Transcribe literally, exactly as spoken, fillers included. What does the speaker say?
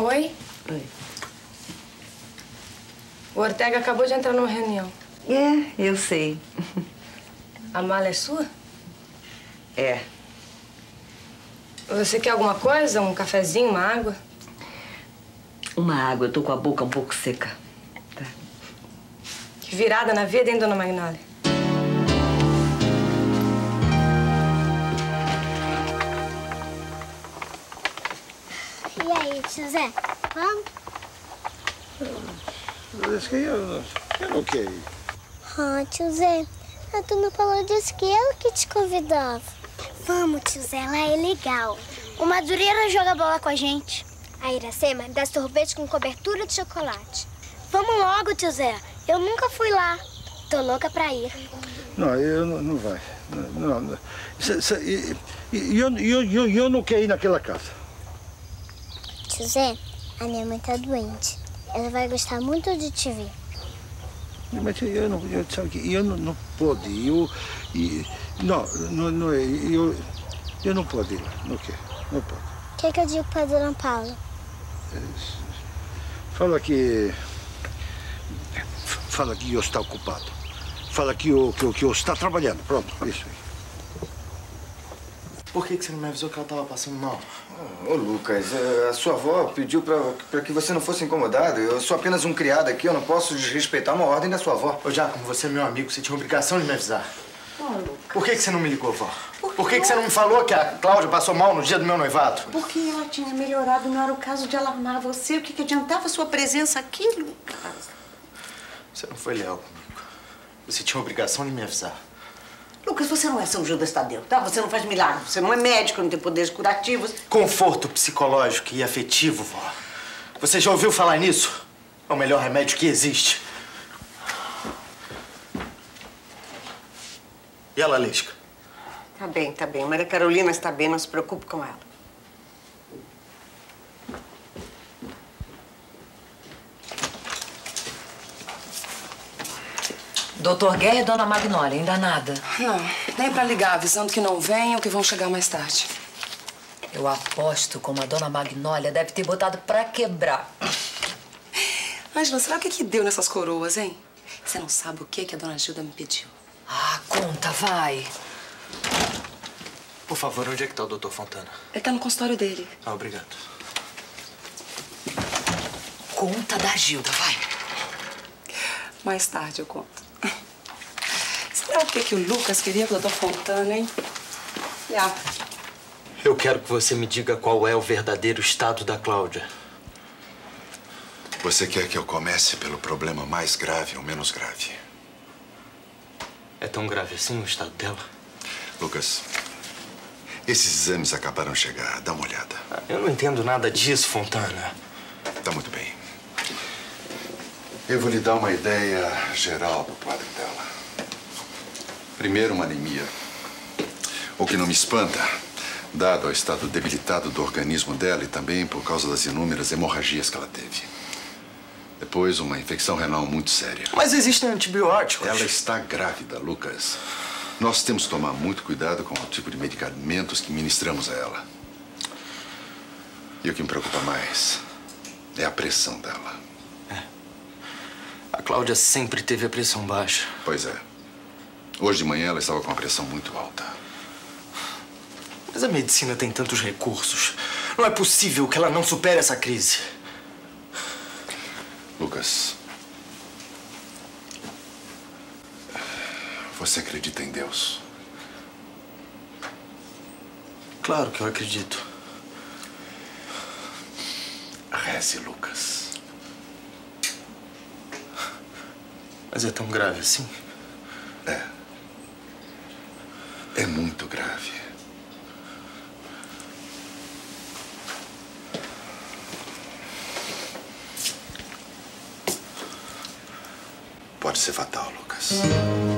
Oi? Oi. O Ortega acabou de entrar numa reunião. É, eu sei. A mala é sua? É. Você quer alguma coisa? Um cafezinho, uma água? Uma água, eu tô com a boca um pouco seca. Tá. Que virada na vida, hein, dona Magnólia? E aí, tio Zé, vamos? Acho que eu, eu não quero ir. Ah, tio Zé, a dona Paula disse que ela que te convidava. Vamos, tio Zé, lá é legal. O Madureira joga bola com a gente. A Iracema dá sorvete com cobertura de chocolate. Vamos logo, tio Zé. Eu nunca fui lá. Tô louca pra ir. Não, eu não, não vai. Não, não. Cê, cê, eu, eu, eu, eu não quero ir naquela casa. Tio Zé, a minha mãe tá doente. Ela vai gostar muito de te ver. Mas eu não, eu, sabe que eu não, não posso ir. Eu, e, não, não, não é. Eu, eu não posso ir lá. Não quero. Não posso. O que, que eu digo pra dona Paula? Fala que... Fala que eu estou ocupado. Fala que eu, que, eu, que eu estou trabalhando. Pronto, isso aí. Por que, que você não me avisou que ela estava passando mal? Ô, Lucas, a sua avó pediu pra, pra que você não fosse incomodado. Eu sou apenas um criado aqui, eu não posso desrespeitar uma ordem da sua avó. Ô, Giacomo, você é meu amigo, você tinha obrigação de me avisar. Ô, Lucas. Por que, que você não me ligou, vó? Por, Por que, que você não me falou que a Cláudia passou mal no dia do meu noivado? Porque ela tinha melhorado, não era o caso de alarmar você. O que, que adiantava a sua presença aqui, Lucas? Você não foi leal comigo. Você tinha obrigação de me avisar. Lucas, você não é São Judas Tadeu, tá? Você não faz milagre, você não é médico, não tem poderes curativos. Conforto psicológico e afetivo, vó. Você já ouviu falar nisso? É o melhor remédio que existe. E a Lalesca? Tá bem, tá bem. Maria Carolina está bem, não se preocupe com ela. Doutor Guerra e Dona Magnólia, ainda nada? Não, nem pra ligar, avisando que não vem ou que vão chegar mais tarde. Eu aposto como a Dona Magnólia deve ter botado pra quebrar. Ângela, será o que que deu nessas coroas, hein? Você não sabe o que que a Dona Gilda me pediu. Ah, conta, vai. Por favor, onde é que tá o doutor Fontana? Ele tá no consultório dele. Ah, obrigado. Conta da Gilda, vai. Mais tarde eu conto. Será o que que o Lucas queria com o doutor Fontana, hein? Yeah. Eu quero que você me diga qual é o verdadeiro estado da Cláudia. Você quer que eu comece pelo problema mais grave ou menos grave? É tão grave assim o estado dela? Lucas, esses exames acabaram de chegar. Dá uma olhada. Ah, eu não entendo nada disso, Fontana. Tá muito bem. Eu vou lhe dar uma ideia geral do quadro dela. Primeiro, uma anemia. O que não me espanta, dado ao estado debilitado do organismo dela e também por causa das inúmeras hemorragias que ela teve. Depois, uma infecção renal muito séria. Mas existem antibióticos. Ela está grávida, Lucas. Nós temos que tomar muito cuidado com o tipo de medicamentos que ministramos a ela. E o que me preocupa mais é a pressão dela. É. A Cláudia sempre teve a pressão baixa. Pois é. Hoje de manhã ela estava com a pressão muito alta. Mas a medicina tem tantos recursos. Não é possível que ela não supere essa crise. Lucas, você acredita em Deus? Claro que eu acredito. Reze, Lucas. Mas é tão grave assim? É. É muito grave. Pode ser fatal, Lucas.